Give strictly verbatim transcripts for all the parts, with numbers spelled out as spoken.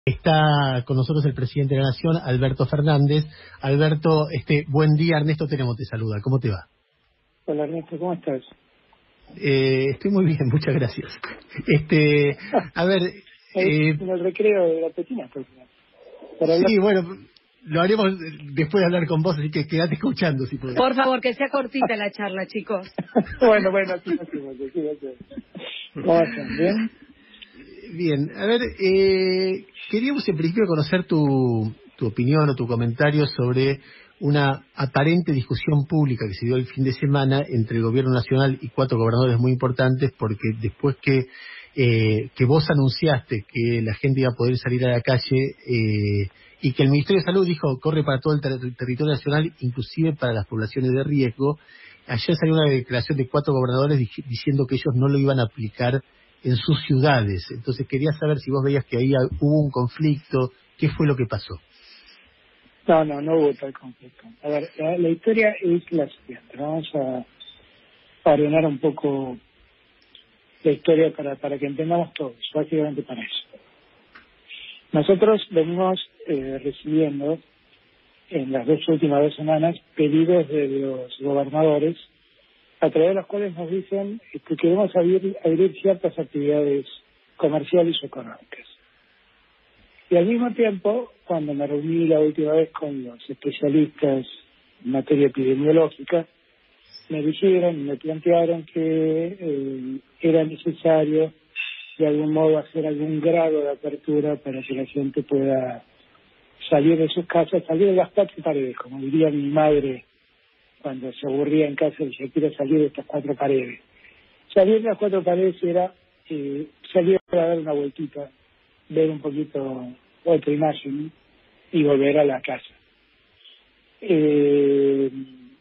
Está con nosotros el presidente de la Nación, Alberto Fernández. Alberto, este, buen día. Ernesto Tenemo te saluda. ¿Cómo te va? Hola Ernesto, ¿cómo estás? Eh, estoy muy bien, muchas gracias. Este, a ver, eh, En el recreo de la Petina, por final. Para hablar. sí, bueno, lo haremos después de hablar con vos, así que quédate escuchando si podés. Por favor, que sea cortita la charla, chicos. bueno, bueno, así lo hacemos, así lo hacemos. ¿Cómo están? ¿Bien? Bien, a ver, eh, queríamos en principio conocer tu, tu opinión o tu comentario sobre una aparente discusión pública que se dio el fin de semana entre el gobierno nacional y cuatro gobernadores muy importantes, porque después que eh, que vos anunciaste que la gente iba a poder salir a la calle eh, y que el Ministerio de Salud dijo corre para todo el ter- territorio nacional, inclusive para las poblaciones de riesgo, ayer salió una declaración de cuatro gobernadores di- diciendo que ellos no lo iban a aplicar en sus ciudades. Entonces quería saber si vos veías que ahí hubo un conflicto, qué fue lo que pasó. No, no, no hubo tal conflicto. A ver, la, la historia es la siguiente. Vamos a, a ordenar un poco la historia para, para que entendamos todos, básicamente para eso. Nosotros venimos eh, recibiendo en las dos últimas dos semanas pedidos de los gobernadores a través de los cuales nos dicen que queremos abrir, abrir ciertas actividades comerciales o económicas. Y al mismo tiempo, cuando me reuní la última vez con los especialistas en materia epidemiológica, me dijeron y me plantearon que eh, era necesario de algún modo hacer algún grado de apertura para que la gente pueda salir de sus casas, salir de las cuatro paredes, como diría mi madre cuando se aburría en casa y decía, quiero salir de estas cuatro paredes. Salir de las cuatro paredes era eh, salir a dar una vueltita, ver un poquito otra imagen y volver a la casa. Eh,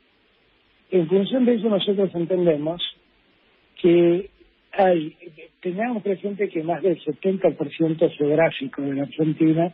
en función de eso nosotros entendemos que hay, tengamos presente que más del setenta por ciento geográfico de la Argentina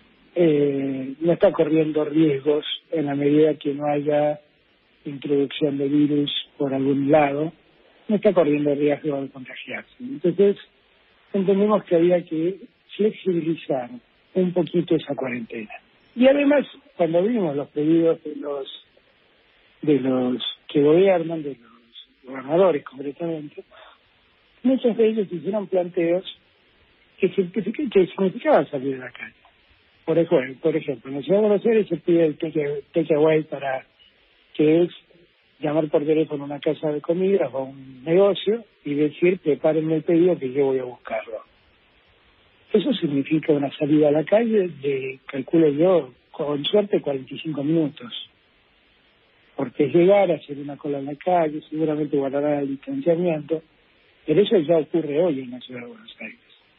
eh, no está corriendo riesgos en la medida que no haya introducción de virus por algún lado, no está corriendo riesgo de contagiarse. Entonces, entendemos que había que flexibilizar un poquito esa cuarentena. Y además, cuando vimos los pedidos de los de los que gobiernan, de los gobernadores concretamente, muchos de ellos hicieron planteos que, signific- que significaban salir de la calle. Por ejemplo, por ejemplo, en la Ciudad de Buenos Aires se pide el take- takeaway para que es llamar por teléfono a una casa de comida o a un negocio y decir, prepárenme el pedido que yo voy a buscarlo. Eso significa una salida a la calle de, calculo yo, con suerte cuarenta y cinco minutos. Porque es llegar a hacer una cola en la calle, seguramente guardará el distanciamiento, pero eso ya ocurre hoy en la Ciudad de Buenos Aires.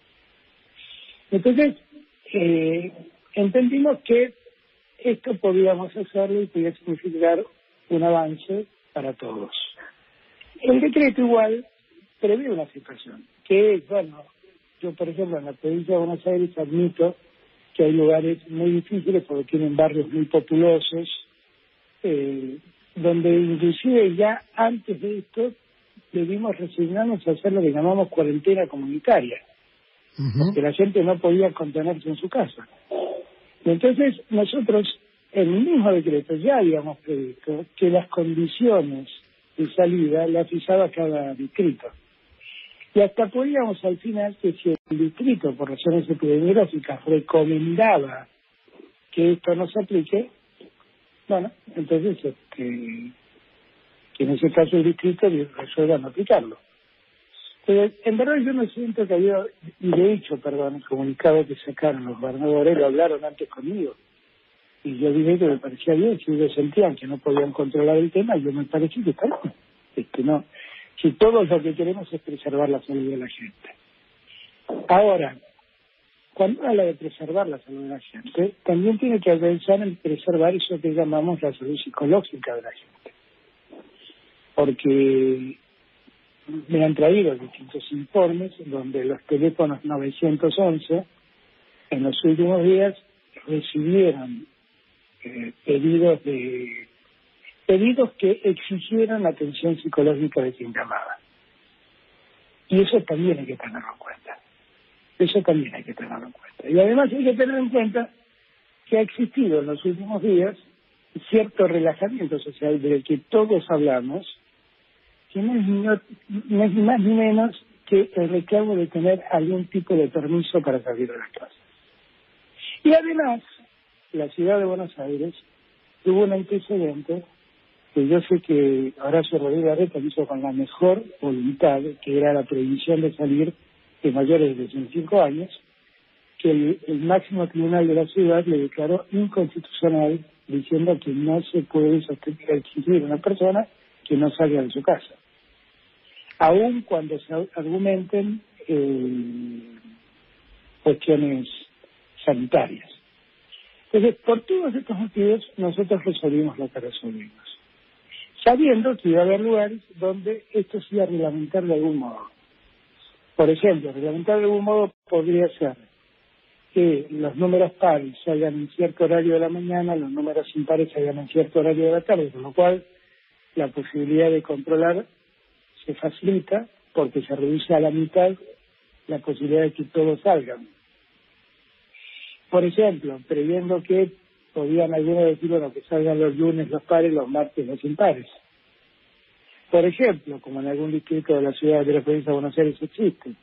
Entonces, eh, entendimos que esto podíamos hacerlo y podía significar un avance para todos. El decreto igual prevé una situación, que es, bueno, yo por ejemplo en la provincia de Buenos Aires admito que hay lugares muy difíciles porque tienen barrios muy populosos, eh, donde inclusive ya antes de esto debimos resignarnos a hacer lo que llamamos cuarentena comunitaria, Uh-huh. porque la gente no podía contenerse en su casa. Y entonces nosotros, en el mismo decreto, ya habíamos previsto que las condiciones de salida las fijaba cada distrito. Y hasta podíamos al final que si el distrito, por razones epidemiológicas, recomendaba que esto no se aplique, bueno, entonces este, que en ese caso el distrito resuelva no aplicarlo. Pero en verdad yo no siento que había, y de hecho, perdón, el comunicado que sacaron los gobernadores lo hablaron antes conmigo. Y yo dije que me parecía bien, si ellos sentían que no podían controlar el tema, yo me parecía que está bien. Es que no, si todos lo que queremos es preservar la salud de la gente. Ahora, cuando habla de preservar la salud de la gente, también tiene que pensar en preservar eso que llamamos la salud psicológica de la gente. Porque me han traído distintos informes donde los teléfonos novecientos once en los últimos días recibieron eh, pedidos de pedidos que exigieran la atención psicológica de quien llamaba. Y eso también hay que tenerlo en cuenta. Eso también hay que tenerlo en cuenta. Y además hay que tener en cuenta que ha existido en los últimos días cierto relajamiento social del que todos hablamos, que no es, no, no es ni más ni menos que el reclamo de tener algún tipo de permiso para salir de las casas. Y además, la ciudad de Buenos Aires tuvo un antecedente que yo sé que Horacio Rodríguez Larreta hizo con la mejor voluntad, que era la prohibición de salir de mayores de veinticinco años, que el, el máximo tribunal de la ciudad le declaró inconstitucional, diciendo que no se puede sostener exigir a una persona que no salga de su casa, aun cuando se argumenten eh, cuestiones sanitarias. Entonces, por todos estos motivos, nosotros resolvimos lo que resolvimos, sabiendo que iba a haber lugares donde esto se iba a reglamentar de algún modo. Por ejemplo, reglamentar de algún modo podría ser que los números pares se hagan en cierto horario de la mañana, los números impares se hagan en cierto horario de la tarde, con lo cual la posibilidad de controlar se facilita porque se reduce a la mitad la posibilidad de que todos salgan. Por ejemplo, previendo que podían algunos decir, bueno, que salgan los lunes los pares, los martes los impares. Por ejemplo, como en algún distrito de la ciudad de la provincia de Buenos Aires existe,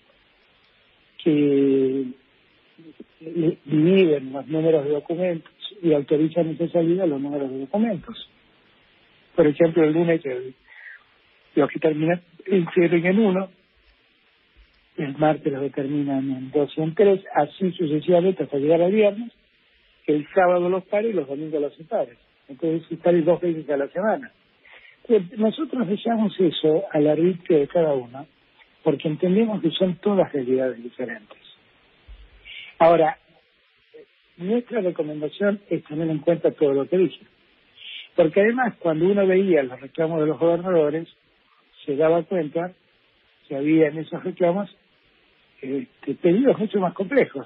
que dividen los números de documentos y autorizan esa salida los números de documentos. Por ejemplo, el lunes el, los que terminan en cero y en uno, el martes los que terminan en dos y en tres, así sucesivamente hasta llegar al viernes, el sábado los pares y los domingos los impares. Entonces, impares dos veces a la semana. Entonces, nosotros dejamos eso al arbitrio de cada uno, porque entendemos que son todas realidades diferentes. Ahora, nuestra recomendación es tener en cuenta todo lo que dije. Porque además, cuando uno veía los reclamos de los gobernadores, se daba cuenta que había en esos reclamos este, pedidos mucho más complejos.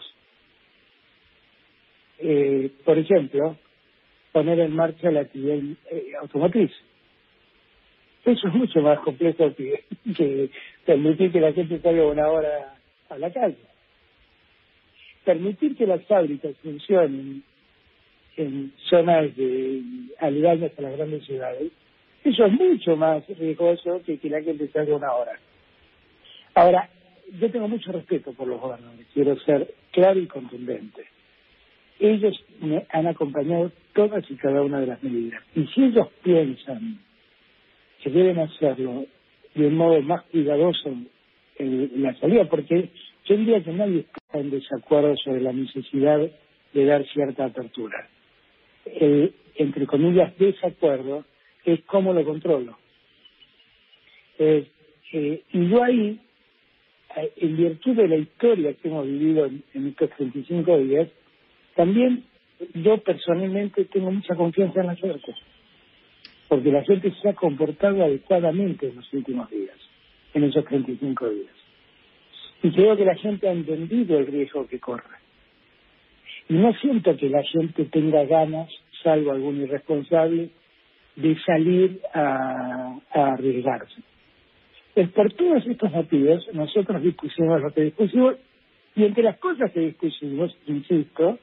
Eh, por ejemplo, poner en marcha la actividad eh, automotriz. Eso es mucho más complejo que, que permitir que la gente salga una hora a la calle. Permitir que las fábricas funcionen en zonas de aledañas a las grandes ciudades, eso es mucho más riesgoso que que la gente salga una hora. Ahora, yo tengo mucho respeto por los gobernadores, quiero ser claro y contundente. Ellos me han acompañado todas y cada una de las medidas. Y si ellos piensan que deben hacerlo de un modo más cuidadoso en la salida, porque yo diría que nadie está en desacuerdo sobre la necesidad de dar cierta apertura. El, entre comillas, desacuerdo es cómo lo controlo. Eh, eh, y yo ahí, en virtud de la historia que hemos vivido en, en estos treinta y cinco días, también yo personalmente tengo mucha confianza en la suerte, porque la gente se ha comportado adecuadamente en los últimos días, en esos treinta y cinco días. Y creo que la gente ha entendido el riesgo que corre. Y no siento que la gente tenga ganas, salvo algún irresponsable, de salir a, a arriesgarse. Pues por todos estos motivos, nosotros dispusimos lo que dispusimos, y entre las cosas que dispusimos, insisto,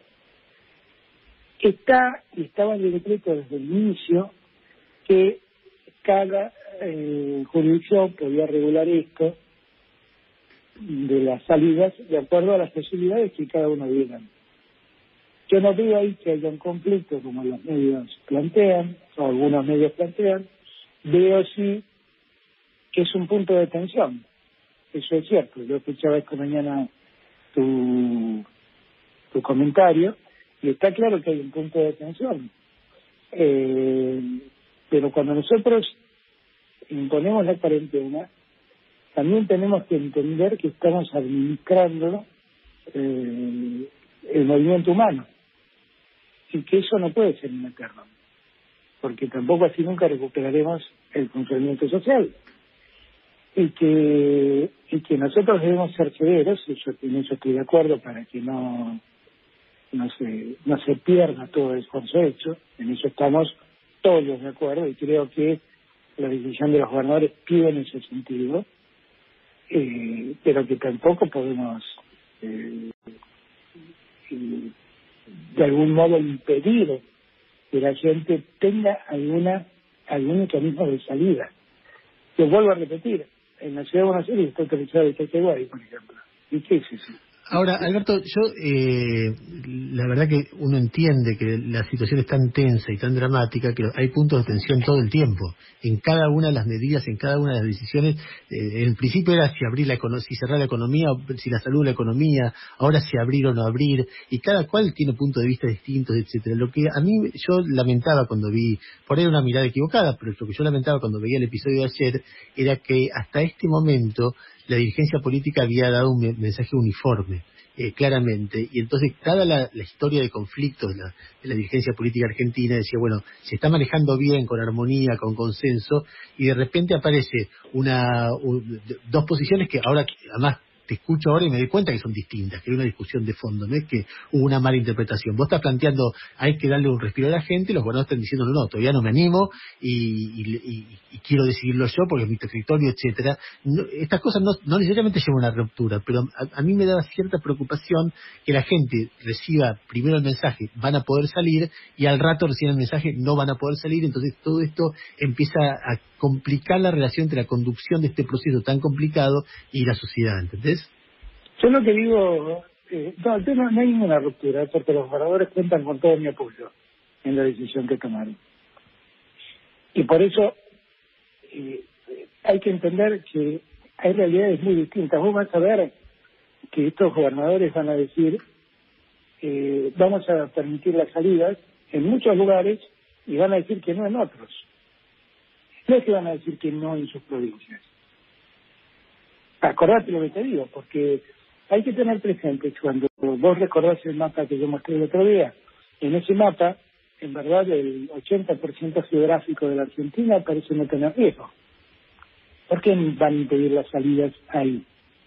está, y estaba en el decreto desde el inicio, que cada eh, jurisdicción podía regular esto de las salidas de acuerdo a las posibilidades que cada uno diera. Yo no veo ahí que haya un conflicto como los medios plantean, o algunos medios plantean, veo sí que es un punto de tensión. Eso es cierto. Yo escuchaba esta mañana tu, tu comentario y está claro que hay un punto de tensión. Eh, pero cuando nosotros imponemos la cuarentena, también tenemos que entender que estamos administrando eh, el movimiento humano y que eso no puede ser eterno, porque tampoco así nunca recuperaremos el funcionamiento social. Y que, y que nosotros debemos ser severos, y yo en eso estoy de acuerdo, para que no, no, se, no se pierda todo el esfuerzo hecho, en eso estamos todos de acuerdo, y creo que la decisión de los gobernadores pide en ese sentido, eh, pero que tampoco podemos eh, de algún modo impedir que la gente tenga alguna algún mecanismo de salida. Yo vuelvo a repetir, en la ciudad de Buenos Aires está autorizado el Takeaway, por ejemplo. ¿Y qué es eso? Ahora, Alberto, yo, eh, la verdad que uno entiende que la situación es tan tensa y tan dramática que hay puntos de tensión todo el tiempo. En cada una de las medidas, en cada una de las decisiones, eh, en principio era si abrir la economía, si cerrar la economía, o si la salud la economía, ahora si abrir o no abrir, y cada cual tiene puntos de vista distintos, etcétera. Lo que a mí, yo lamentaba cuando vi, por ahí una mirada equivocada, pero lo que yo lamentaba cuando veía el episodio de ayer, era que hasta este momento la dirigencia política había dado un mensaje uniforme, eh, claramente, y entonces cada la, la historia de conflictos de la, de la dirigencia política argentina decía, bueno, se está manejando bien, con armonía, con consenso, y de repente aparece una un, dos posiciones que ahora, además, te escucho ahora y me doy cuenta que son distintas, que hay una discusión de fondo, no es que hubo una mala interpretación. Vos estás planteando, hay que darle un respiro a la gente, y los gobernadores están diciendo, no, no, todavía no me animo y, y, y, y quiero decidirlo yo porque es mi territorio, etcétera. No, estas cosas no, no necesariamente llevan a una ruptura, pero a, a mí me daba cierta preocupación que la gente reciba primero el mensaje, van a poder salir, y al rato reciban el mensaje, no van a poder salir. Entonces todo esto empieza a complicar la relación entre la conducción de este proceso tan complicado y la sociedad, ¿entendés? Yo lo que digo, eh, no, yo no, no hay ninguna ruptura, porque los gobernadores cuentan con todo mi apoyo en la decisión que tomaron. Y por eso eh, hay que entender que hay realidades muy distintas. Vos vas a ver que estos gobernadores van a decir, eh, vamos a permitir las salidas en muchos lugares, y van a decir que no en otros. No es que van a decir que no en sus provincias. Acordate lo que te digo, porque hay que tener presente que cuando vos recordás el mapa que yo mostré el otro día, en ese mapa, en verdad, el ochenta por ciento geográfico de la Argentina parece no tener riesgo. ¿Por qué van a impedir las salidas ahí?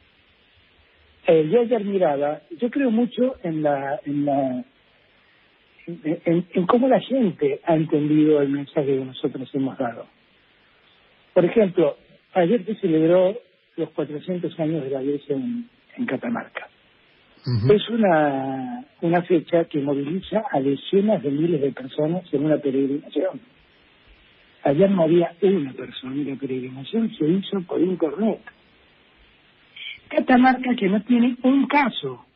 Eh, yo ayer miraba, yo creo mucho en la, en la, en, en, en cómo la gente ha entendido el mensaje que nosotros hemos dado. Por ejemplo, ayer se celebró los cuatrocientos años de la iglesia en, en Catamarca. Uh-huh. Es una, una fecha que moviliza a decenas de miles de personas en una peregrinación. Ayer no había una persona, y la peregrinación se hizo por internet. Catamarca que no tiene un caso.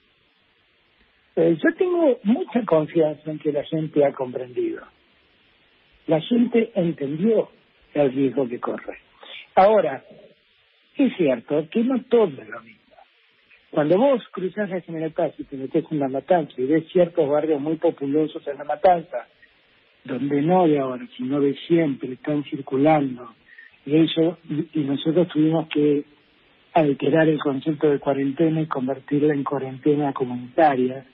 Eh, yo tengo mucha confianza en que la gente ha comprendido. La gente entendió el riesgo que corre. Ahora, es cierto que no todo es lo mismo. Cuando vos cruzás la General Paz y te metés en La Matanza y ves ciertos barrios muy populosos en La Matanza, donde no de ahora, sino de siempre, están circulando, y eso, y, y nosotros tuvimos que alterar el concepto de cuarentena y convertirla en cuarentena comunitaria,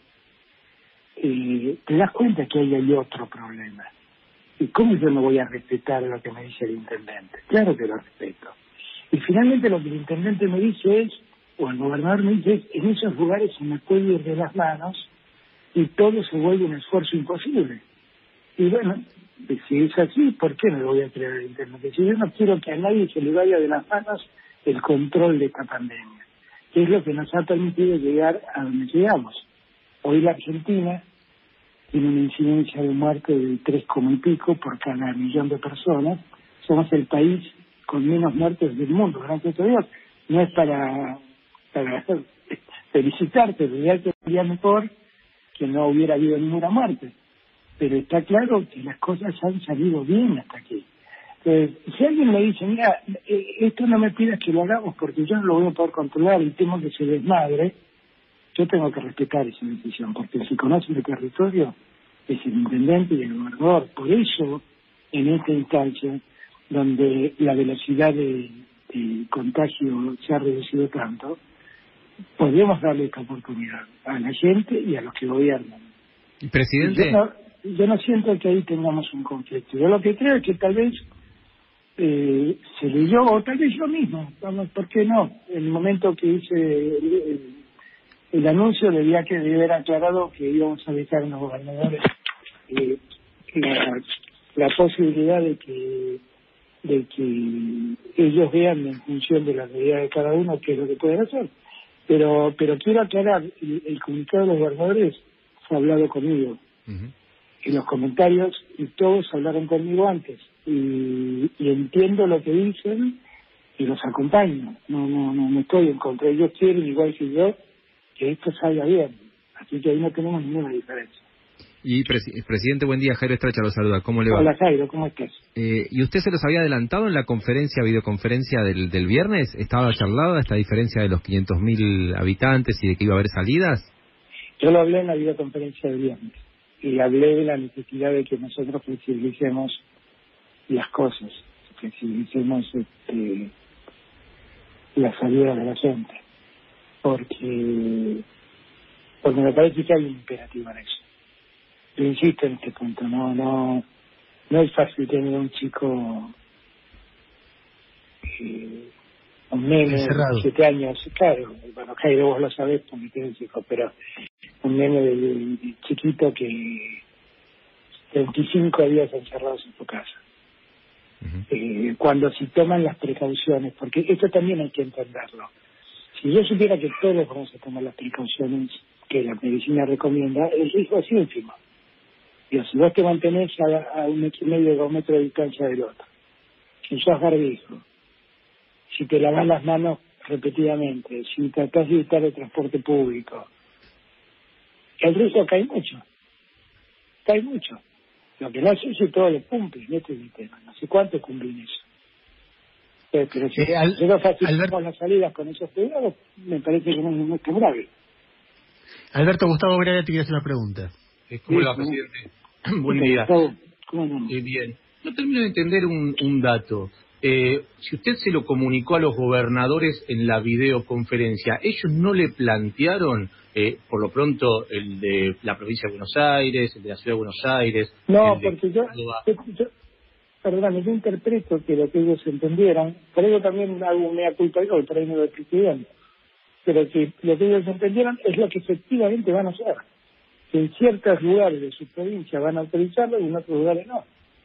eh, te das cuenta que ahí hay otro problema. ¿Y cómo yo no voy a respetar lo que me dice el intendente? Claro que lo respeto. Y finalmente lo que el intendente me dice es, o el gobernador me dice es, en esos lugares se me puede ir de las manos y todo se vuelve un esfuerzo imposible. Y bueno, si es así, ¿por qué no lo voy a creer el intendente? Si yo no quiero que a nadie se le vaya de las manos el control de esta pandemia, que es lo que nos ha permitido llegar a donde llegamos. Hoy la Argentina tiene una incidencia de muerte de tres coma y pico por cada millón de personas. Somos el país con menos muertes del mundo, gracias a Dios. No es para, para felicitarte, diría que sería mejor que no hubiera habido ninguna muerte. Pero está claro que las cosas han salido bien hasta aquí. Entonces, si alguien me dice, mira, esto no me pidas que lo hagamos porque yo no lo voy a poder controlar y temo que se desmadre, yo tengo que respetar esa decisión, porque si conoce el territorio es el intendente y el gobernador. Por eso, en esta instancia, donde la velocidad de, de contagio se ha reducido tanto, podemos darle esta oportunidad a la gente y a los que gobiernan. Presidente, yo no, yo no siento que ahí tengamos un conflicto. Yo lo que creo es que tal vez eh, se leyó, o tal vez yo mismo, vamos, ¿por qué no? En el momento que hice el, el, el anuncio debía que debía haber aclarado que íbamos a dejar a los gobernadores eh, la, la posibilidad de que de que ellos vean en función de la realidad de cada uno qué es lo que pueden hacer. Pero pero quiero aclarar, el, el comunicado de los gobernadores fue hablado conmigo. Uh-huh. Y los comentarios, y todos hablaron conmigo antes. Y, y entiendo lo que dicen y los acompaño. No, no, no, no estoy en contra. Ellos quieren, igual que yo, que esto salga bien. Así que ahí no tenemos ninguna diferencia. Y presi- presidente, buen día, Jairo Estracha lo saluda, ¿cómo le va? Hola Jairo, ¿cómo estás? Eh, ¿Y usted se los había adelantado en la conferencia, videoconferencia del, del viernes? ¿Estaba charlada esta diferencia de los quinientos mil habitantes y de que iba a haber salidas? Yo lo hablé en la videoconferencia del viernes y hablé de la necesidad de que nosotros flexibilicemos las cosas, flexibilicemos este, la salida de la gente, porque, porque me parece que hay un imperativo en eso. Yo insisto en este punto, no no no es fácil tener un chico, eh, un nene de siete años, claro, bueno, Jairo, vos lo sabés porque tienes hijos, pero un nene de, de chiquito que veinticinco días encerrados en tu casa. Uh-huh. Eh, cuando se toman las precauciones, porque esto también hay que entenderlo. Si yo supiera que todos vamos a tomar las precauciones que la medicina recomienda, el riesgo es ínfimo. Dios, si vos te mantenés a, a un metro y medio, dos metros de distancia del otro, si usás barbijo, si te lavas las manos repetidamente, si tratás de evitar el transporte público, el riesgo cae mucho, cae mucho. Lo que no sé si todos lo cumplen, este es el tema, no sé cuántos cumplen eso. Pero, pero si eh, nosotros facilitamos las salidas con esos cuidados, me parece que no, no es tan grave. Alberto, Gustavo Braga te quiere hacer una pregunta. ¿Cómo le va, presidente? Buen día. ¿Cómo no? Eh, bien. No termino de entender un, un dato. Eh, si usted se lo comunicó a los gobernadores en la videoconferencia, ¿ellos no le plantearon, eh, por lo pronto, el de la provincia de Buenos Aires, el de la ciudad de Buenos Aires? No, porque yo, yo, yo, perdón, yo interpreto que lo que ellos entendieran, por eso también hago mea culpa yo, por ahí no lo estoy bien, pero que lo que ellos entendieron es lo que efectivamente van a hacer. Que en ciertos lugares de su provincia van a autorizarlo y en otros lugares no.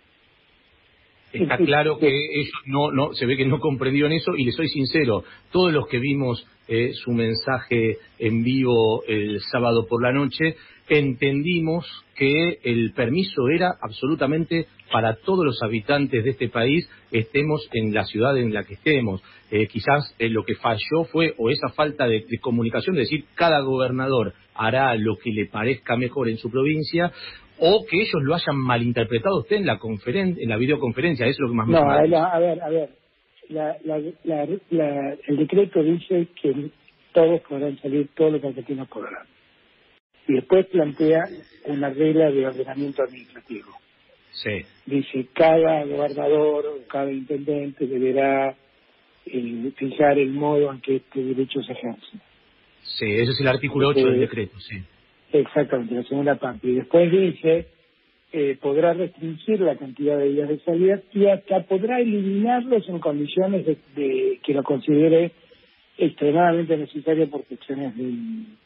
Está claro que ellos no, no, se ve que no comprendieron eso, y le soy sincero, todos los que vimos eh, su mensaje en vivo el sábado por la noche, entendimos que el permiso era absolutamente para todos los habitantes de este país, estemos en la ciudad en la que estemos. Eh, quizás eh, lo que falló fue o esa falta de, de comunicación, de decir cada gobernador hará lo que le parezca mejor en su provincia, o que ellos lo hayan malinterpretado usted en la conferen en la videoconferencia. Eso es lo que más me No, a ver, a ver, a ver. La, la, la, la, el decreto dice que todos podrán salir, todos los argentinos podrán. Y después plantea una regla de ordenamiento administrativo. Sí. Dice, cada gobernador o cada intendente deberá eh, fijar el modo en que este derecho se ejerce. Sí, ese es el artículo ocho eh, del decreto, sí. Exactamente, la segunda parte. Y después dice, eh, podrá restringir la cantidad de días de salida y hasta podrá eliminarlos en condiciones de, de que lo considere extremadamente necesario por cuestiones de,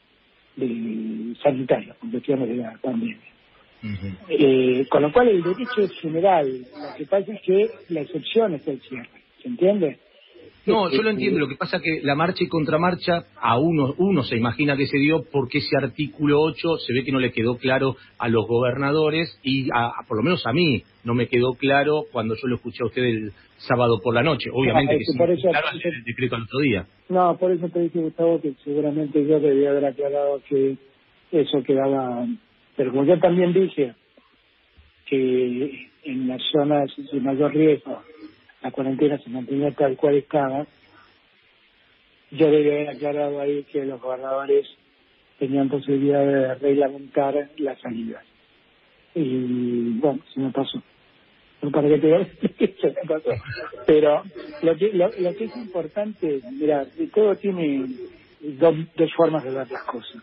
de sanitarias, por cuestiones de la pandemia. Uh-huh. Eh, con lo cual el derecho es general. Lo que pasa es que la excepción es el cierre. ¿Se entiende? No, yo lo entiendo. Lo que pasa es que la marcha y contramarcha, a uno, uno se imagina que se dio porque ese artículo ocho se ve que no le quedó claro a los gobernadores y a, a, por lo menos a mí no me quedó claro cuando yo lo escuché a usted el sábado por la noche. Obviamente no, que sí, por eso, claro el, el decreto al otro día. No, por eso te dije, Gustavo, que seguramente yo debía haber aclarado que eso quedaba. Pero como yo también dije que en las zonas de mayor riesgo la cuarentena se mantenía tal cual estaba, yo debía haber aclarado ahí que los gobernadores tenían posibilidad de reglamentar las salidas. Y bueno, se me pasó. No para que te se me pasó. Pero lo que, lo, lo que es importante, mira, todo tiene dos, dos formas de ver las cosas.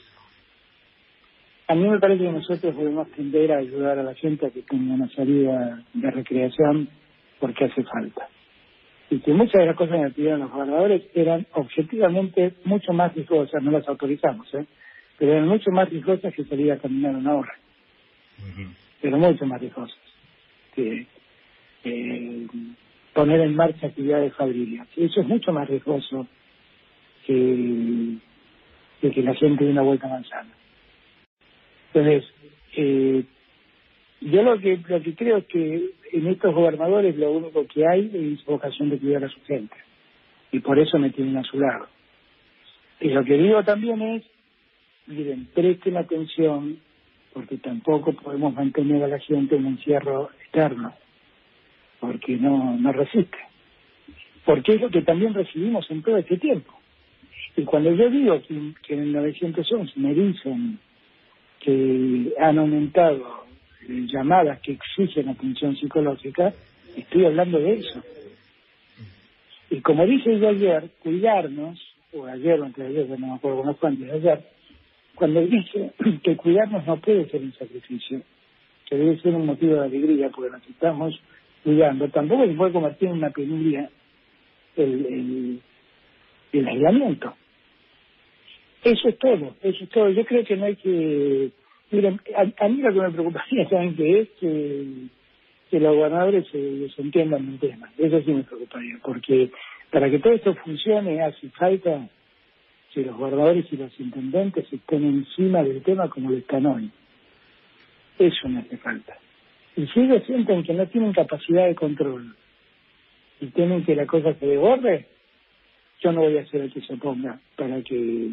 A mí me parece que nosotros debemos tender a ayudar a la gente a que tenga una salida de recreación porque hace falta. Y que muchas de las cosas que me pidieron los gobernadores eran objetivamente mucho más riesgosas, no las autorizamos, ¿eh? pero eran mucho más riesgosas que salir a caminar una hora. Uh-huh. Pero mucho más riesgosas que eh, poner en marcha actividades fabriles. Eso es mucho más riesgoso que, de que la gente dé una vuelta a manzana. Entonces, eh, yo lo que lo que creo es que en estos gobernadores lo único que hay es vocación de cuidar a su gente, y por eso me tienen a su lado. Y lo que digo también es, miren, presten atención, porque tampoco podemos mantener a la gente en un encierro externo, porque no, no resiste. Porque es lo que también recibimos en todo este tiempo. Y cuando yo digo que, que en el novecientos once me dicen que han aumentado eh, llamadas que exigen atención psicológica, estoy hablando de eso. Y como dije yo ayer, cuidarnos, o ayer o antes de ayer, no me acuerdo cómo fue antes de ayer, cuando dije que cuidarnos no puede ser un sacrificio, que debe ser un motivo de alegría, porque nos estamos cuidando, tampoco se puede convertir en una penuria el, el, el aislamiento. Eso es todo, eso es todo. Yo creo que no hay que... Miren, a, a mí lo que me preocuparía, ¿saben qué es? Que, que los gobernadores se, se entiendan del tema. Eso sí me preocuparía, porque para que todo esto funcione hace falta que los gobernadores y los intendentes estén encima del tema como lo están hoy. Eso me hace falta. Y si ellos sienten que no tienen capacidad de control y tienen que la cosa se desborde, yo no voy a ser el que se oponga para que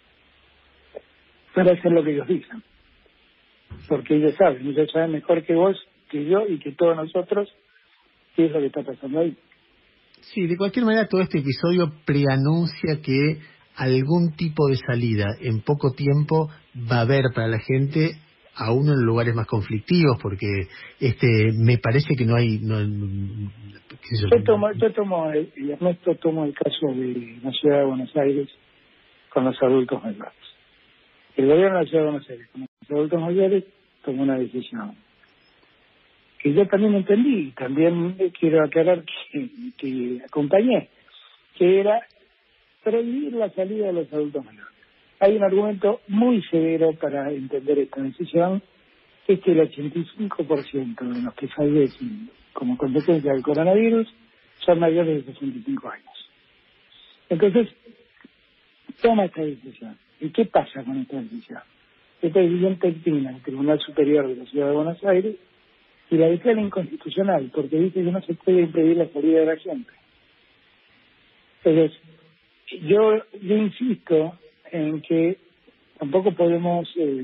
para hacer lo que ellos dicen, porque ellos saben, ellos saben mejor que vos, que yo y que todos nosotros qué es lo que está pasando ahí. Sí, de cualquier manera todo este episodio preanuncia que algún tipo de salida en poco tiempo va a haber para la gente, aún en lugares más conflictivos, porque este me parece que no hay... No, yo, yo tomo, yo tomo el, y Ernesto tomo el caso de la ciudad de Buenos Aires con los adultos mayores. El gobierno de la ciudad de Buenos Aires con los adultos mayores tomó una decisión que yo también entendí, y también quiero aclarar que, que acompañé, que era prohibir la salida de los adultos mayores. Hay un argumento muy severo para entender esta decisión, que es que el ochenta y cinco por ciento de los que fallecen como consecuencia del coronavirus son mayores de sesenta y cinco años. Entonces, toma esta decisión. ¿Y qué pasa con esta decisión? Esta decisión termina en el Tribunal Superior de la Ciudad de Buenos Aires y la declara inconstitucional, porque dice que no se puede impedir la salida de la gente. Entonces, yo, yo insisto en que tampoco podemos eh,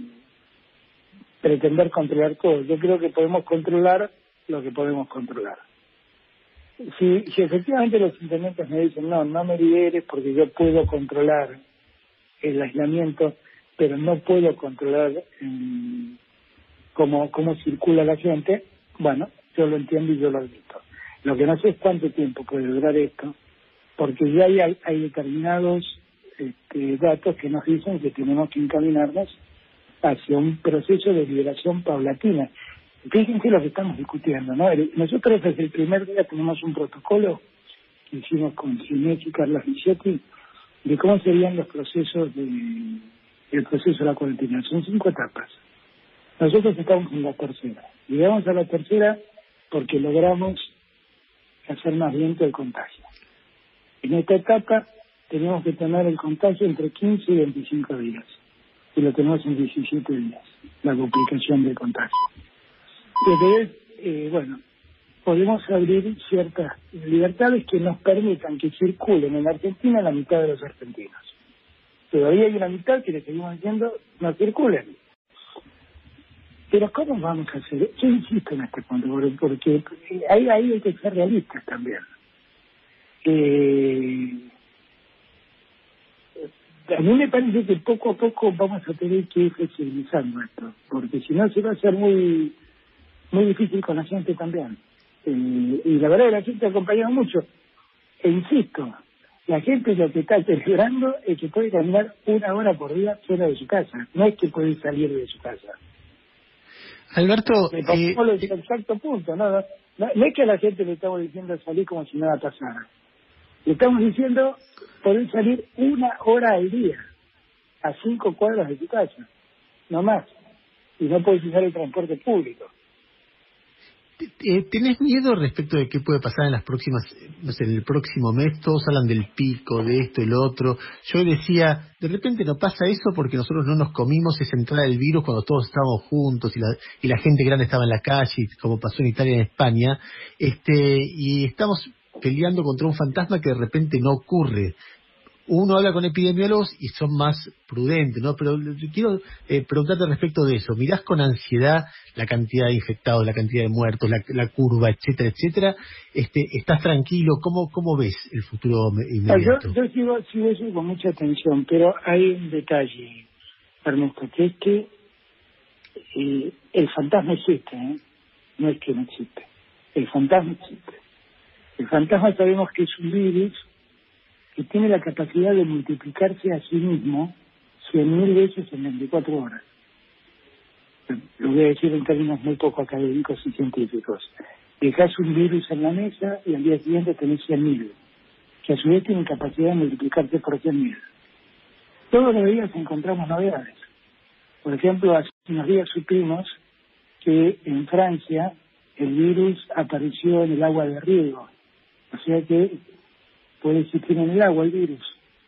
pretender controlar todo. Yo creo que podemos controlar lo que podemos controlar. Si, si efectivamente los intendentes me dicen, no, no me liberes porque yo puedo controlar el aislamiento, pero no puedo controlar eh, cómo, cómo circula la gente, bueno, yo lo entiendo y yo lo admito. Lo que no sé es cuánto tiempo puede durar esto, porque ya hay, hay determinados este, datos que nos dicen que tenemos que encaminarnos hacia un proceso de liberación paulatina. Fíjense lo que estamos discutiendo, ¿no? Nosotros desde el primer día tenemos un protocolo que hicimos con Ginés y Carlos Viciotti de cómo serían los procesos de el proceso de la cuarentena. Son cinco etapas. Nosotros estamos en la tercera. Llegamos a la tercera porque logramos hacer más lento el contagio. En esta etapa tenemos que tener el contagio entre quince y veinticinco días. Y lo tenemos en diecisiete días, la duplicación del contagio. Y entonces, eh, bueno, podemos abrir ciertas libertades que nos permitan que circulen en Argentina la mitad de los argentinos. Todavía hay una mitad que le seguimos diciendo no circulen. Pero ¿cómo vamos a hacer? Yo insisto en este punto, porque ahí, ahí hay que ser realistas también. Eh, a mí me parece que poco a poco vamos a tener que ir flexibilizando esto, porque si no se va a hacer muy muy difícil con la gente también. Eh, y la verdad la gente ha acompañado mucho. E insisto, la gente lo que está celebrando es que puede caminar una hora por día fuera de su casa, no es que puede salir de su casa. Alberto, Me pongo eh, el exacto punto, ¿no? No, no, no es que a la gente le estamos diciendo salir como si nada pasara. Le estamos diciendo poder salir una hora al día, a cinco cuadras de tu casa, no más. Y no puedes usar el transporte público. Eh, ¿Tenés miedo respecto de qué puede pasar en las próximas, no sé, en el próximo mes? Todos hablan del pico, de esto, el otro. Yo decía, de repente no pasa eso porque nosotros no nos comimos esa entrada del virus cuando todos estábamos juntos y la, y la gente grande estaba en la calle, como pasó en Italia y en España, este, y estamos peleando contra un fantasma que de repente no ocurre. Uno habla con epidemiólogos y son más prudentes, ¿no? Pero quiero eh, preguntarte respecto de eso. ¿Mirás con ansiedad la cantidad de infectados, la cantidad de muertos, la, la curva, etcétera, etcétera? Este, ¿Estás tranquilo? ¿Cómo cómo ves el futuro inmediato? Yo, yo sigo, sigo eso con mucha atención, pero hay un detalle, Ernesto, que es que eh, el fantasma existe, ¿eh? No es que no existe. El fantasma existe. El fantasma sabemos que es un virus que tiene la capacidad de multiplicarse a sí mismo cien mil veces en veinticuatro horas. Lo voy a decir en términos muy poco académicos y científicos. Dejás un virus en la mesa y al día siguiente tenés cien mil, que a su vez tienen capacidad de multiplicarse por cien mil. Todos los días encontramos novedades. Por ejemplo, hace unos días supimos que en Francia el virus apareció en el agua de riego. O sea que puede existir en el agua el virus.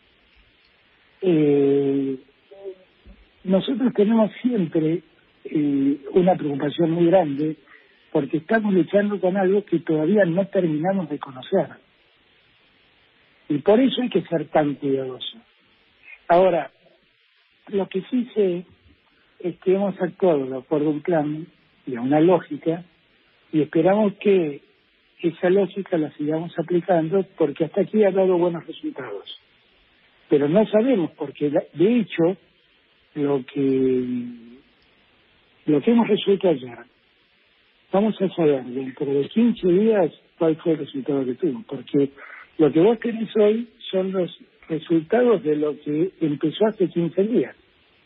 Eh, nosotros tenemos siempre eh, una preocupación muy grande porque estamos luchando con algo que todavía no terminamos de conocer. Y por eso hay que ser tan cuidadoso. Ahora, lo que sí sé es que hemos actuado de acuerdo a un plan y a una lógica y esperamos que esa lógica la sigamos aplicando porque hasta aquí ha dado buenos resultados. Pero no sabemos porque, de hecho, lo que lo que hemos resuelto ayer, vamos a saber dentro de quince días cuál fue el resultado que tuvo. Porque lo que vos tenés hoy son los resultados de lo que empezó hace quince días.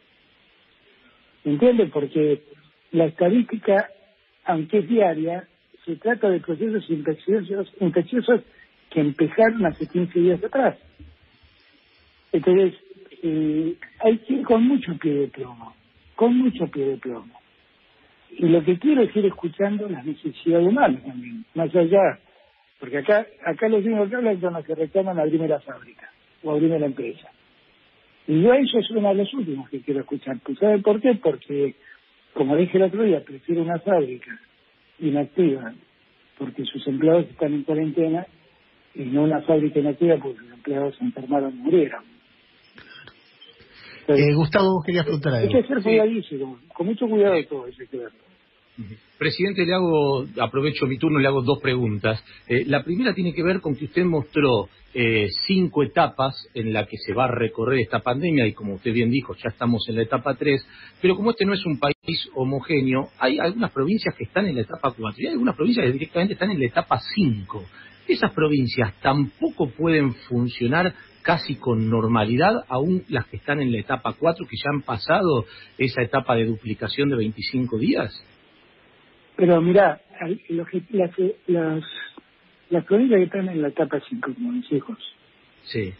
¿Entiendes? Porque la estadística, aunque es diaria, se trata de procesos infecciosos, infecciosos que empezaron hace quince días atrás. Entonces, eh, hay que ir con mucho pie de plomo, con mucho pie de plomo. Y lo que quiero es ir escuchando las necesidades humanas también, más allá, porque acá acá los únicos que hablan son los que reclaman abrirme la fábrica o abrirme la empresa. Y yo eso es uno de los últimos que quiero escuchar. ¿Tú sabes por qué? Porque, como dije el otro día, prefiero una fábrica inactiva porque sus empleados están en cuarentena y no una fábrica inactiva porque sus empleados se enfermaron y murieron. Entonces, eh, Gustavo, vos querías preguntar algo. hay que ser cuidadísimo, con mucho cuidado de todo eso hay que verlo. Presidente, le hago, aprovecho mi turno y le hago dos preguntas. Eh, la primera tiene que ver con que usted mostró eh, cinco etapas en las que se va a recorrer esta pandemia y como usted bien dijo, ya estamos en la etapa tres, pero como este no es un país homogéneo, hay algunas provincias que están en la etapa cuatro y hay algunas provincias que directamente están en la etapa cinco. Esas provincias tampoco pueden funcionar casi con normalidad, aún las que están en la etapa cuatro, que ya han pasado esa etapa de duplicación de veinticinco días. Pero mirá, los, las, las, las provincias que están en la etapa cinco, como mis hijos, sí.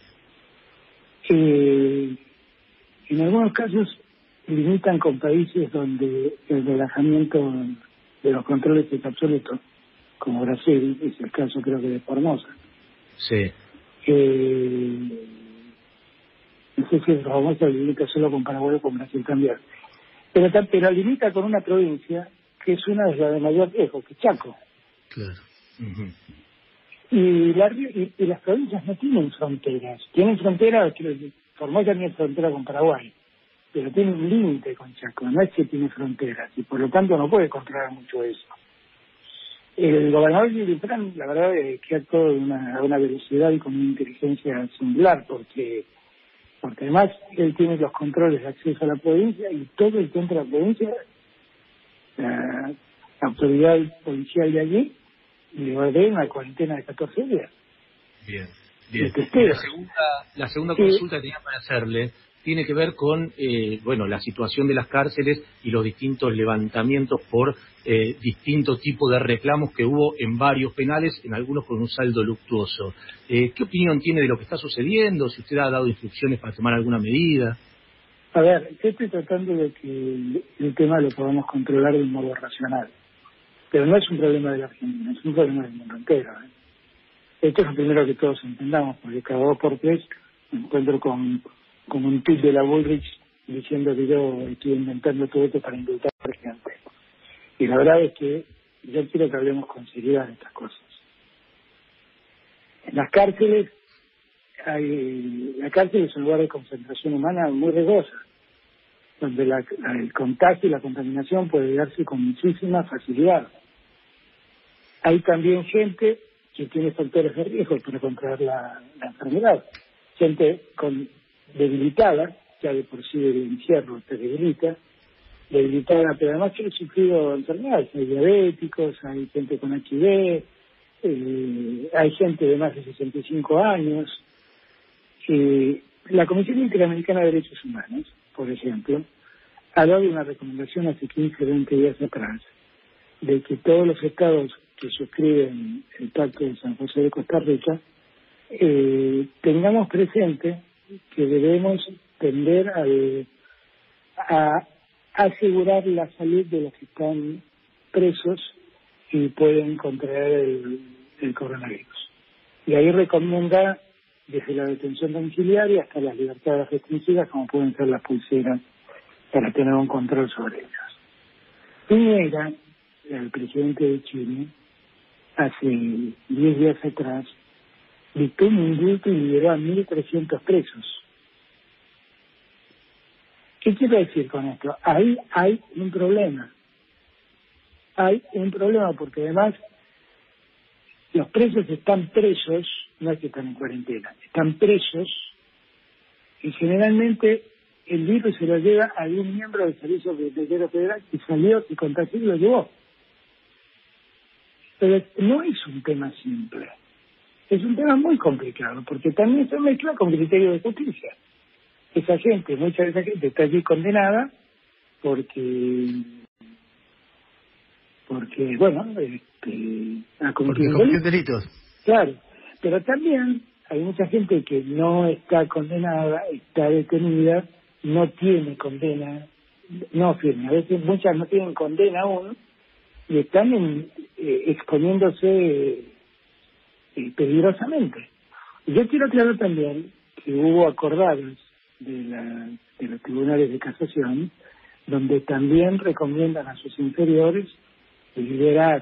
eh, en algunos casos limitan con países donde el relajamiento de los controles es absoluto, como Brasil, es el caso creo que de Formosa. Sí. Eh, no sé si Formosa limita solo con Paraguay o con Brasil también. Pero, pero limita con una provincia que es una de las de mayor riesgo, que es Chaco. Claro. Uh-huh. Y, la, y, y las provincias no tienen fronteras. Tienen fronteras, Formosa tiene frontera con Paraguay, pero tiene un límite con Chaco, no es que tiene fronteras, y por lo tanto no puede controlar mucho eso. El gobernador Gillibrand, la verdad, es que actuó a una, a una velocidad y con una inteligencia singular, porque porque además él tiene los controles de acceso a la provincia y todo el centro de la provincia, la autoridad policial de allí le ordena una cuarentena de catorce días. Bien, bien. Y la segunda, la segunda sí. consulta que tenía para hacerle tiene que ver con eh, bueno, la situación de las cárceles y los distintos levantamientos por eh, distintos tipos de reclamos que hubo en varios penales, en algunos con un saldo luctuoso. Eh, ¿Qué opinión tiene de lo que está sucediendo? Si usted ha dado instrucciones para tomar alguna medida. A ver, yo estoy tratando de que el tema lo podamos controlar de un modo racional. Pero no es un problema de la Argentina, es un problema del mundo entero. ¿eh? Esto es lo primero que todos entendamos, porque cada dos por tres me encuentro con, con un tuit de la Bullrich diciendo que yo estoy inventando todo esto para indultar gente. Y la verdad es que yo quiero que hablemos con seriedad de estas cosas. En las cárceles, hay, la cárcel es un lugar de concentración humana muy riesgosa, donde la, la, el contagio y la contaminación puede darse con muchísima facilidad. Hay también gente que tiene factores de riesgo para contraer la, la enfermedad. Gente con debilitada, ya de por sí el encierro te debilita, debilitada, pero además que ha sufrido enfermedades. Hay diabéticos, hay gente con H I V, eh, hay gente de más de sesenta y cinco años. Eh, la Comisión Interamericana de Derechos Humanos, por ejemplo, ha dado una recomendación hace quince o veinte días atrás de que todos los estados que suscriben el Pacto de San José de Costa Rica eh, tengamos presente que debemos tender al, a asegurar la salud de los que están presos y pueden contraer el, el coronavirus. Y ahí recomienda desde la detención domiciliaria hasta las libertades restringidas, como pueden ser las pulseras, para tener un control sobre ellas. Piñera, el presidente de Chile, hace diez días atrás, dictó un indulto y liberó a mil trescientos presos. ¿Qué quiero decir con esto? Ahí hay un problema. Hay un problema porque además los presos están presos, no es que están en cuarentena, están presos y generalmente el virus se lo lleva a un miembro del Servicio Penitenciario Federal que salió y contagió y lo llevó. Pero no es un tema simple, es un tema muy complicado porque también se mezcla con criterios de justicia. Esa gente, mucha de esa gente está allí condenada porque, porque bueno, este, ha cometido delitos. delitos. Claro, pero también hay mucha gente que no está condenada, está detenida, no tiene condena, no firme. A veces muchas no tienen condena aún y están en, eh, exponiéndose eh, peligrosamente. Y yo quiero aclarar también que hubo acordados de, la, de los tribunales de casación donde también recomiendan a sus inferiores liberar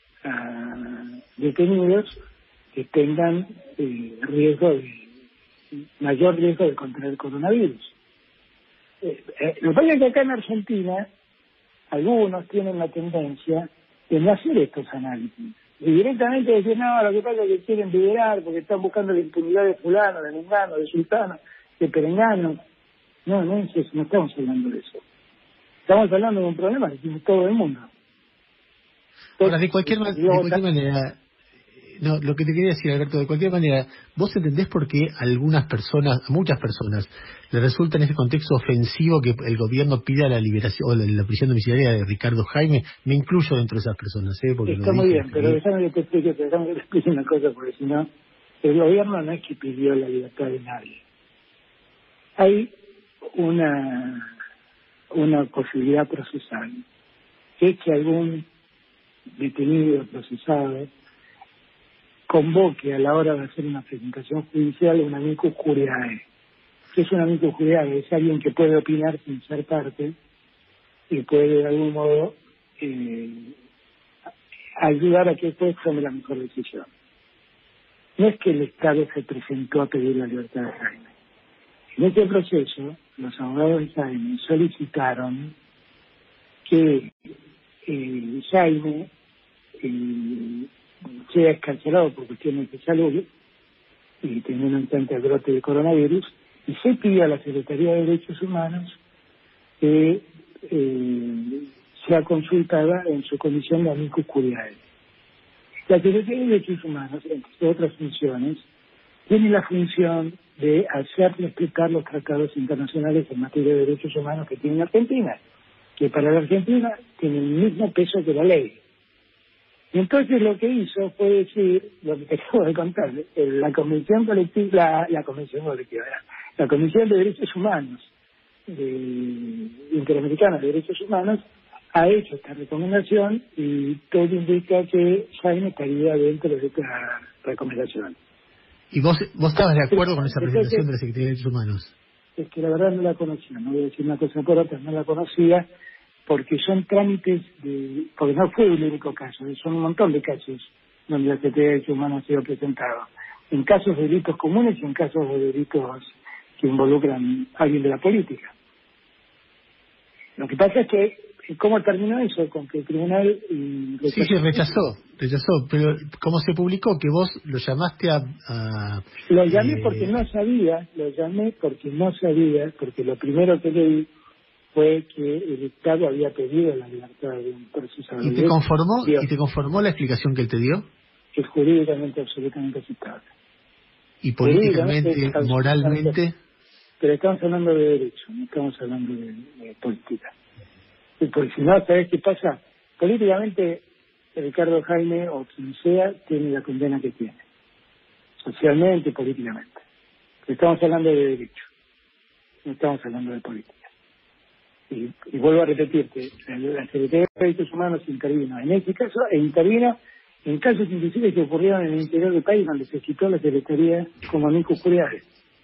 a detenidos que tengan eh, riesgo de mayor riesgo de contraer el coronavirus. Eh, eh, lo que pasa es que acá en Argentina algunos tienen la tendencia de no hacer estos análisis y directamente decir, no, lo que pasa es que quieren liberar porque están buscando la impunidad de fulano, de mengano, de sultano, de perengano. No, no es eso, no estamos hablando de eso. Estamos hablando de un problema que tiene todo el mundo. Entonces, Ahora, de cualquier, de cualquier manera, no, lo que te quería decir, Alberto, de cualquier manera, ¿vos entendés por qué a algunas personas, a muchas personas, le resulta en ese contexto ofensivo que el gobierno pida la liberación o la, la prisión domiciliaria de Ricardo Jaime? Me incluyo dentro de esas personas, ¿eh? Porque está muy bien, pero déjame que te explique, déjame que te explique una cosa, porque si no, el gobierno no es que pidió la libertad de nadie. Hay una, una posibilidad procesal, que es que algún detenido procesado convoque a la hora de hacer una presentación judicial un amicus curiae. ¿Qué es un amicus curiae? Es alguien que puede opinar sin ser parte y puede de algún modo eh, ayudar a que el juez tome la mejor decisión. No es que el Estado se presentó a pedir la libertad de Jaime. En este proceso, los abogados de Jaime solicitaron que eh, Jaime eh, sea escarcelado por cuestiones de salud y teniendo en cuenta el brote de coronavirus, y se pidió a la Secretaría de Derechos Humanos que eh, sea consultada en su comisión de amicus curiae. La Secretaría de Derechos Humanos, entre otras funciones, tiene la función de hacer respetar los tratados internacionales en materia de derechos humanos que tiene Argentina, que para la Argentina tiene el mismo peso que la ley. Y entonces lo que hizo fue decir, lo que te acabo de contar, la Convención Colectiva, la, la Convención Colectiva, la, la Comisión de Derechos Humanos, de, Interamericana de Derechos Humanos, ha hecho esta recomendación y todo indica que Jaime estaría dentro de esta recomendación. ¿Y vos, vos estabas de acuerdo con esa Entonces, presentación de la Secretaría de Derechos Humanos? Es que la verdad no la conocía, no voy a decir una cosa por otra, no la conocía, porque son trámites de, porque no fue el único caso, son un montón de casos donde la Secretaría de Derechos Humanos ha sido presentado, en casos de delitos comunes y en casos de delitos que involucran a alguien de la política. Lo que pasa es que, ¿cómo terminó eso? Con que el tribunal... Y sí, sí, rechazó, rechazó, pero como se publicó que vos lo llamaste a... a lo llamé eh... porque no sabía, lo llamé porque no sabía, porque lo primero que leí fue que el Estado había pedido la libertad de un procesador. ¿Y te conformó, ¿Y te conformó la explicación que él te dio? Es jurídicamente absolutamente aceptable. ¿Y políticamente, moralmente? Pero estamos hablando de derecho, no estamos hablando de, de política. Y porque si no, ¿sabés qué pasa? Políticamente, Ricardo Jaime, o quien sea, tiene la condena que tiene. Socialmente y políticamente. Pero estamos hablando de derecho, no estamos hablando de política. Y, y vuelvo a repetirte, la, la Secretaría de Derechos Humanos intervino en este caso, e intervino en casos inclusive que ocurrieron en el interior del país, donde se citó la Secretaría como amicus curiae.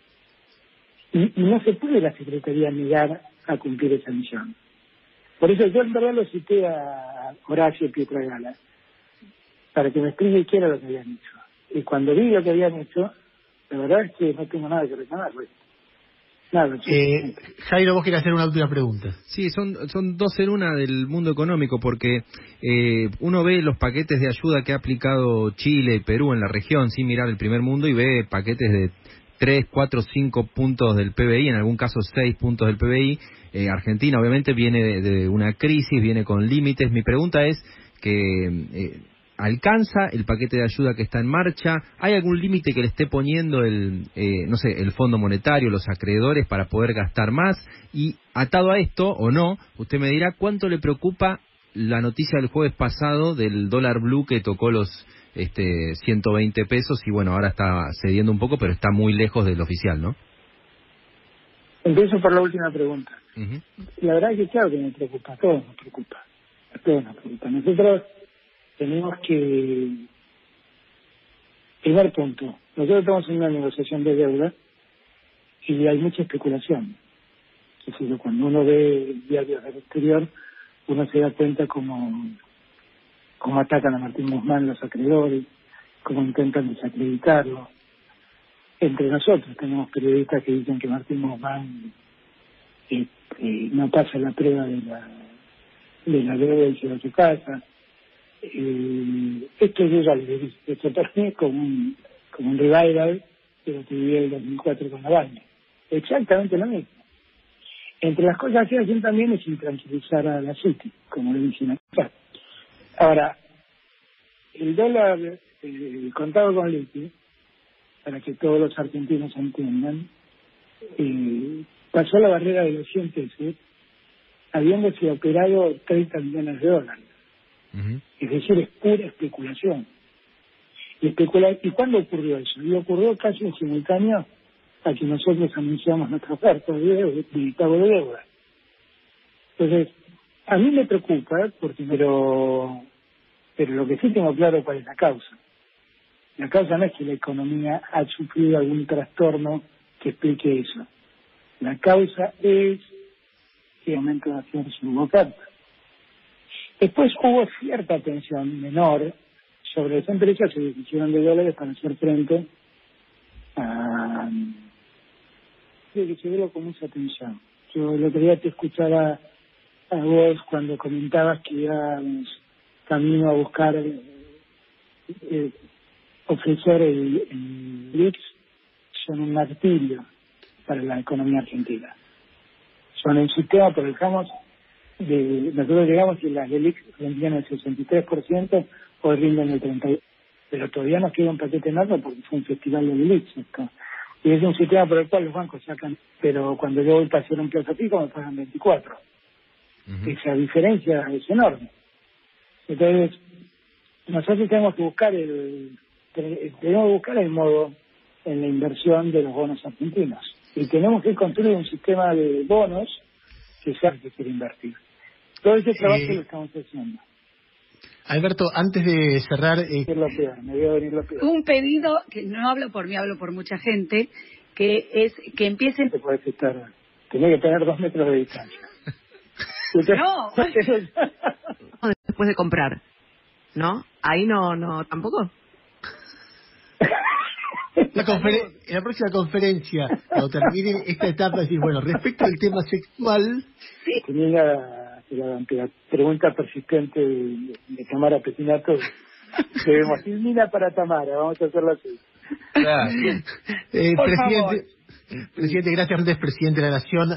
Y, y no se puede la Secretaría negar a cumplir esa misión. Por eso yo en verdad lo cité a Horacio Pietragala, para que me explique qué era lo que habían hecho. Y cuando vi lo que habían hecho, la verdad es que no tengo nada que reclamar. Nada, eh, Jairo, vos querés hacer una última pregunta. Sí, son son dos en una del mundo económico, porque eh, uno ve los paquetes de ayuda que ha aplicado Chile y Perú en la región, sin mirar el primer mundo, y ve paquetes de tres, cuatro, cinco puntos del P B I, en algún caso seis puntos del P B I. Eh, Argentina obviamente viene de, de una crisis, viene con límites. Mi pregunta es que eh, ¿alcanza el paquete de ayuda que está en marcha? ¿Hay algún límite que le esté poniendo el, eh, no sé, el Fondo Monetario, los acreedores para poder gastar más? Y atado a esto, o no, usted me dirá cuánto le preocupa la noticia del jueves pasado del dólar blue que tocó los este ciento veinte pesos y bueno, ahora está cediendo un poco, pero está muy lejos del oficial, ¿no? Empiezo por la última pregunta. Uh-huh. La verdad es que claro que me preocupa, a todos nos preocupa, a todos nos preocupa. Nosotros tenemos que, primer punto, nosotros estamos en una negociación de deuda y hay mucha especulación. Es decir, cuando uno ve diarios del exterior, uno se da cuenta cómo, cómo atacan a Martín Guzmán los acreedores, cómo intentan desacreditarlo. Entre nosotros tenemos periodistas que dicen que Martín Guzmán eh, eh, no pasa la prueba de la, de la deuda y se va a su casa. Eh, esto yo ya le dije, esto para mí es como un, como un revival de lo que viví en el dos mil cuatro con Navalny. Exactamente lo mismo. Entre las cosas que hacen también es intranquilizar a la City, como le dicen acá. Ahora, el dólar, eh, el contado con liqui, para que todos los argentinos entiendan, eh, pasó la barrera de los cien pesos, habiéndose operado treinta millones de dólares. Uh-huh. Es decir, es pura especulación. Y, especula ¿Y cuándo ocurrió eso? Y ocurrió casi en simultáneo a que nosotros anunciamos nuestra oferta de, de, de pago de deuda. Entonces, a mí me preocupa, porque pero, pero lo que sí tengo claro cuál es la causa. La causa no es que la economía ha sufrido algún trastorno que explique eso. La causa es el momento de hacer su oferta. Después hubo cierta tensión menor sobre las empresas que se hicieron de dólares para hacer frente a... que se veo con mucha tensión. Yo el otro día te escuchaba a vos cuando comentabas que íbamos camino a buscar eh, eh, ofrecer el, el L I C S, son un martirio para la economía argentina. Son el sistema, por dejamos de, nosotros llegamos y las L I C S rendían el sesenta y tres por ciento, hoy rinden el treinta por ciento, pero todavía nos queda un paquete enorme porque fue un festival de L I C S esto. Y es un sistema por el cual los bancos sacan, pero cuando yo voy para hacer un plazo fijo me pagan veinticuatro. Uh-huh. Esa diferencia es enorme. Entonces, nosotros tenemos que buscar el tenemos que buscar el modo en la inversión de los bonos argentinos. Y tenemos que construir un sistema de bonos que sea que quiere invertir. Todo ese trabajo Eh, lo estamos haciendo. Alberto, antes de cerrar... Eh, Es lo peor, me voy a venir lo peor. Un pedido, que no hablo por mí, hablo por mucha gente, que es que empiecen... Te puedes estar... Tenés que tener dos metros de distancia. No. Después de comprar, ¿no? Ahí no, no, tampoco. La conferen- en la próxima conferencia, cuando termine esta etapa, decir, bueno, respecto al tema sexual... Tenía la, la, la pregunta persistente de, de Tamara Petinato. Debemos decir, mira para Tamara, vamos a hacerlo así. Claro. Eh, Por presidente, favor. presidente, gracias, antes presidente de la Nación.